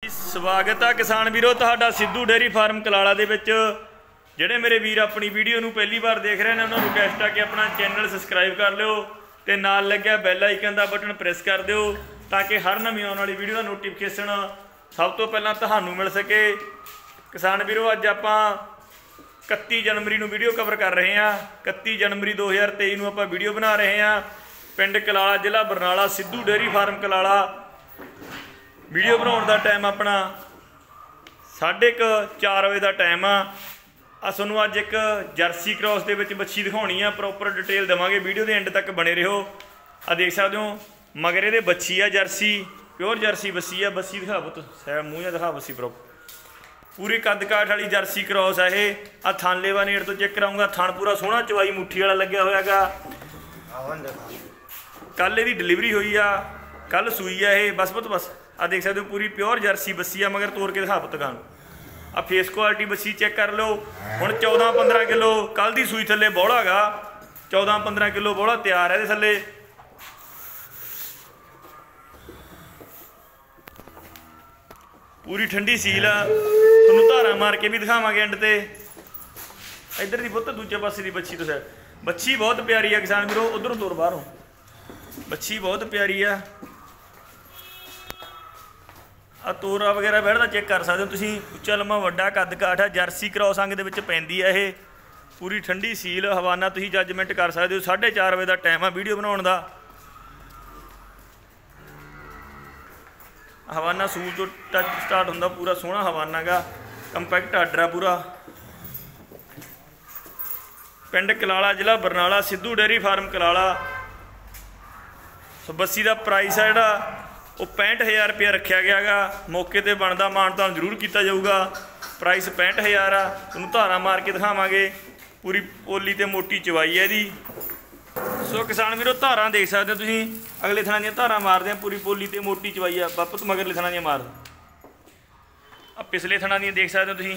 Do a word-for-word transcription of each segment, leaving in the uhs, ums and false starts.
स्वागत है किसान वीरो तुहाडा सिद्धू डेयरी फार्म कलाला दे विच। जिहड़े मेरे वीर अपनी वीडियो नूं पहली बार देख रहे हैं उन्होंने रिक्वेस्ट है कि अपना चैनल सबसक्राइब कर लिओ ते नाल लग्या बैल आइकन का बटन प्रेस कर दिओ ताकि हर नवीं आउण वाली वीडियो का नोटिफिकेशन सब तो पहलां तुहानूं मिल सके। किसान वीरो अज आपां इकत्ती जनवरी नूं वीडियो कवर कर रहे हैं। इकत्ती जनवरी दो हज़ार तेई नूं आपां वीडियो बना रहे हैं। पिंड कलाला जिला Barnala Sidhu dairy farm Kalala. Video बनाने का टाइम अपना साढ़े क चार बजे का टाइम आ। तुहानूं अज एक जर्सी क्रॉस के विच बच्छी दिखाउणी आ, प्रॉपर डिटेल देवांगे। वीडियो के एंड तक बने रहो। आ देख सकते हो मगर ये बच्छी आ जर्सी, प्योर जर्सी बस्सी आ। बस्सी दिखा पुत सै मूँह दिखा बस्सी प्रॉपर पूरी कद काठ वाली जर्सी क्रॉस है ये। आ थान लेवा नेड़ तो चेक कराऊंगा। थान पूरा सोहना चवाई मुट्ठी वाला लग्या होया गा। कल ये डिलीवरी हुई आ, कल सूई है ये। बस पुत बस आ देख सकते हो पूरी प्योर जर्सी बस्सी आ। मगर तोड़ के दिखा पुत गान आ फेस क्वालिटी बस्सी चेक कर लो। हुण चौदह पंद्रह किलो कल की सूई थले बौला गा। चौदह पंद्रह किलो बौला तैयार है थले। पूरी ठंडी सील आ। तुहानूं धारा मार के भी दिखावांगे एंड ते। इधर दी पुत दूजे पासे दी बच्छी तो सैड बच्छी बहुत प्यारी है किसान वीरो। उधरों तुर बाहरों बच्छी बहुत प्यारी है। आ तोरा वगैरह बैठदा चेक कर सकते हो तुसीं। उच्चा लम्मा वड्डा कद काठ है। जर्सी क्रॉस अंग दे विच पैंदी है ये। पूरी ठंडी सील हवाना तुसीं जजमेंट कर सकते हो। साढ़े चार बजे का टाइम है वीडियो बनाउण दा। हवाना सूल चो टच स्टार्ट होंदा पूरा सोहना हवाना गा। कंपैक्ट आर्डर है पूरा। पिंड कलाला जिला Barnala Sidhu dairy farm Kalala. So बस्सी का प्राइस है जिहड़ा वो पैंठ हज़ार रुपया रखा गया गा। मौके पर बनता मानतान जरूर किया जाऊगा। प्राइस पैंठ हज़ार आ। तुहानूं धारा मार के दिखावांगे। पूरी पोली ते मोटी चवाई है दी। सो किसान वीरो धारा देख सकते हो तुसीं। अगले थाना दी धारा मारदे हैं। पूरी पोली ते मोटी चवाई आ। बापत मगरले थाना दी मार आ पिछले थाना दी देख सकते हो तुसीं।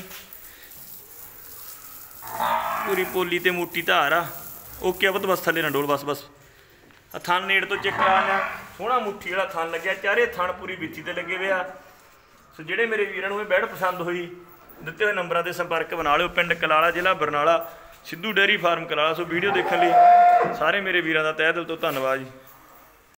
पूरी पोली ते मोटी धार आ। ओके पुत बस थले ना डोल बस बस। थान नेड़ तो चेक करा लिया। सोहना मुट्ठी वाला थान लग्या। चारे थान पूरी बिच्ची ते लगे हुए आ। सो जिहड़े मेरे वीरां नूं बैड़ पसंद हुई दिते हुए नंबरां ते संपर्क बना लिओ। पिंड कलाला जिला Barnala Sidhu dairy farm Kalala. So video देखने लिए सारे मेरे वीरां दा तहे दिल तो धन्नवाद जी।